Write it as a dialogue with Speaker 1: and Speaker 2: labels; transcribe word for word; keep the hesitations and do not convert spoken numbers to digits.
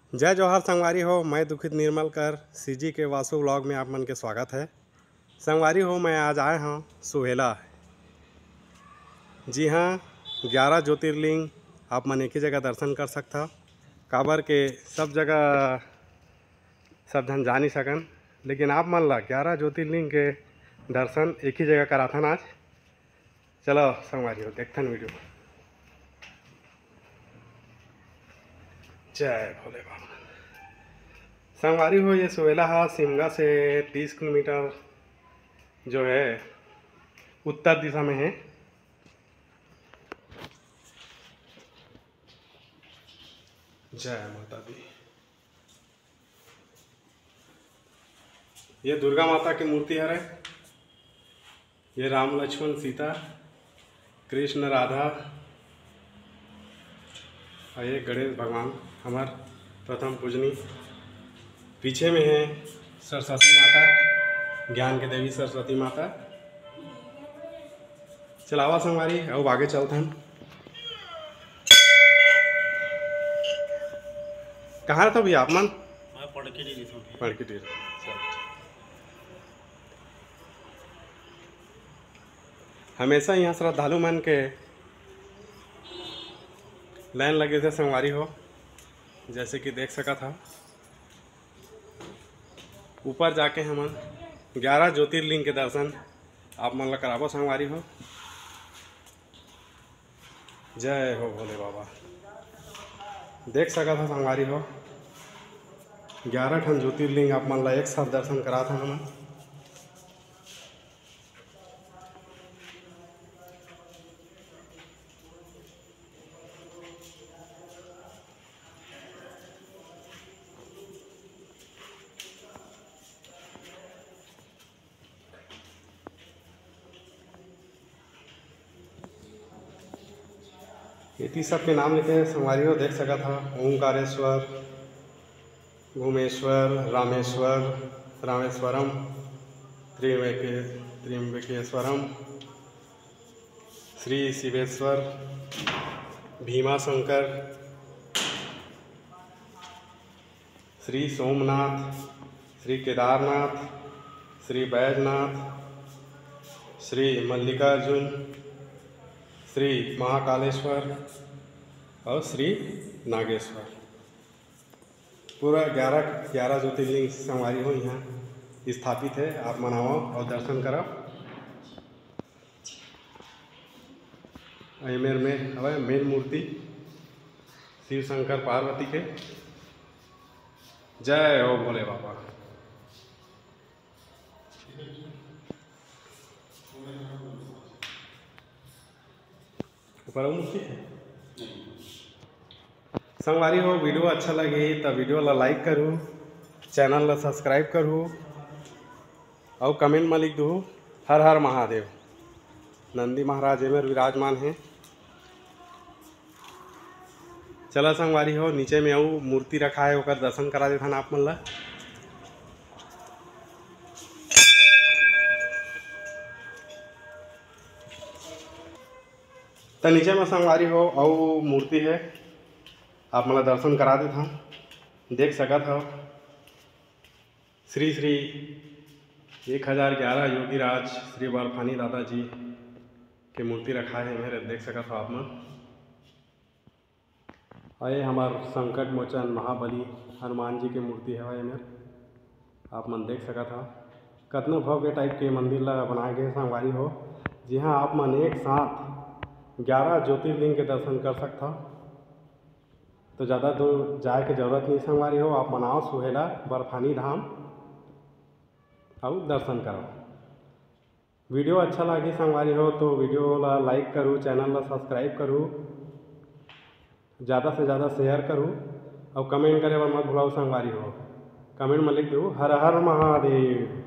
Speaker 1: जय जवाहर संगवारी हो। मैं दुखित निर्मल कर सीजी के वासु व्लॉग में आप मन के स्वागत है। संगवारी हो, मैं आज आए हूँ सुहेला। जी हाँ, ग्यारह ज्योतिर्लिंग आप मन एक ही जगह दर्शन कर सकता। काबर के सब जगह सब जन जा नहीं सकन, लेकिन आप मन ला ग्यारह ज्योतिर्लिंग के दर्शन एक ही जगह कराथन आज। चलो संगवारी हो, देखथन वीडियो। जय भोले बाबा। संगवारी हो, ये सुहेला हा शिमला से तीस किलोमीटर जो है उत्तर दिशा में है। जय माता दी। ये दुर्गा माता की मूर्ति है। ये राम लक्ष्मण सीता कृष्ण राधा और ये गणेश भगवान हमार प्रथम पूजनी। पीछे में है सरस्वती माता, ज्ञान के देवी सरस्वती माता। चलावा संगवारी, अब आगे चलते हैं। कहाँ था भैया आप मन? पड़की हमेशा यहाँ श्रद्धालु मन के लाइन लगे थे संगवारी हो, जैसे कि देख सका था। ऊपर जाके हमन ग्यारह ज्योतिर्लिंग के दर्शन आप मन ला कराबो संगवारी हो। जय हो भोले बाबा। देख सका था संगवारी हो, ग्यारह ठन ज्योतिर्लिंग आप मन ला एक साथ दर्शन करा था हमन। इति सब के नाम लिखे संगवारी हो, देख सका था। ओंकारेश्वर, भूमेश्वर, रामेश्वर, रामेश्वरम, त्रिवेके त्रिम्बकेश्वरम, श्री शिवेश्वर, भीमा शंकर, श्री सोमनाथ, श्री केदारनाथ, श्री बैजनाथ, श्री मल्लिकार्जुन, श्री महाकालेश्वर और श्री नागेश्वर। पूरा ग्यारह ग्यारह ज्योतिर्लिंग संगवारी हो यहाँ स्थापित है। आप मनाओ और दर्शन करो। मेर में हवा मेन मूर्ति शिव शंकर पार्वती के। जय हो भोले बाबा। ऊपर मूर्ति है संगवारी हो। वीडियो अच्छा लगे तो वीडियो ला लाइक करूँ, चैनल ला सब्सक्राइब करूँ और कमेंट में लिख दूँ हर हर महादेव। नंदी महाराज एमेर विराजमान हैं। चला संगवारी हो, नीचे में आऊ मूर्ति रखा है, ओकर दर्शन करा देथन आप मन ला। तो नीचे में संगवारी हो और मूर्ति है, आप मला दर्शन करा देता। देख सका था श्री श्री एक हजार ग्यारह योगीराज श्री बर्फानी दादा जी के मूर्ति रखा है मेरे। देख सका था आप मन। ये हमार संकट मोचन महाबली हनुमान जी की मूर्ति है मेरे, आप मन देख सका था। कतना भव्य टाइप के मंदिर ला बनाए गए संगवारी हो, जी हाँ आप मन एक साथ ग्यारह ज्योतिर्लिंग के दर्शन कर सकता। तो ज़्यादा दूर जाए के जरूरत नहीं संगवारी हो। आप मनाओ सुहेला बर्फानी धाम और दर्शन करो। वीडियो अच्छा लगी संगवारी हो तो वीडियो ला लाइक करूँ, चैनल ला सब्सक्राइब करूँ, ज़्यादा से ज़्यादा शेयर करूँ और कमेंट करे बर मत भूलाओ संगवारी हो। कमेंट में लिख दो हर हर महादेव।